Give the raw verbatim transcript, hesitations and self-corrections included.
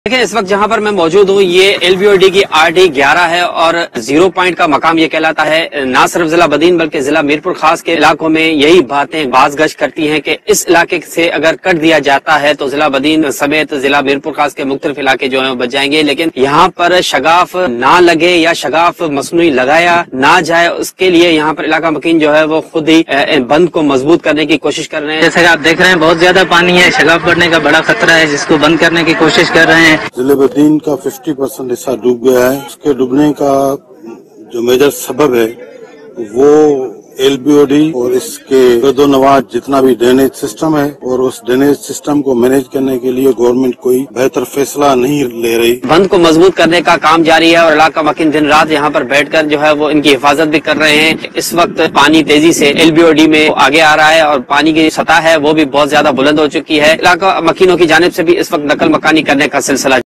देखिए इस वक्त जहां पर मैं मौजूद हूं ये एल बी ओ डी की आर डी ग्यारह है और जीरो पॉइंट का मकाम ये कहलाता है। ना सिर्फ जिला बदीन बल्कि जिला मीरपुर खास के इलाकों में यही बातें बाज़गश करती हैं कि इस इलाके से अगर कट दिया जाता है तो जिला बदीन समेत जिला मीरपुर खास के मुख्तलिफ इलाके जो है बच जाएंगे। लेकिन यहाँ पर शगाफ ना लगे या शगाफ मसनूई लगाया ना जाए उसके लिए यहाँ पर इलाका मकीन जो है वो खुद ही बंद को मजबूत करने की कोशिश कर रहे हैं। जैसे आप देख रहे हैं बहुत ज्यादा पानी है, शगाफ बढ़ने का बड़ा खतरा है जिसको बंद करने की कोशिश कर रहे हैं। जिले बदीन का पचास परसेंट हिस्सा डूब गया है। उसके डूबने का जो मेजर सबब है वो एल बी ओ डी और इसके दो नवाज जितना भी ड्रेनेज सिस्टम है और उस ड्रेनेज सिस्टम को मैनेज करने के लिए गवर्नमेंट कोई बेहतर फैसला नहीं ले रही। बंद को मजबूत करने का काम जारी है और इलाका मकीन दिन रात यहाँ पर बैठकर जो है वो इनकी हिफाजत भी कर रहे हैं। इस वक्त पानी तेजी से एल बी ओ डी में आगे आ रहा है और पानी की सतह है वो भी बहुत ज्यादा बुलंद हो चुकी है। इलाका मकीनों की जानिब से भी इस वक्त नकल मकानी करने का सिलसिला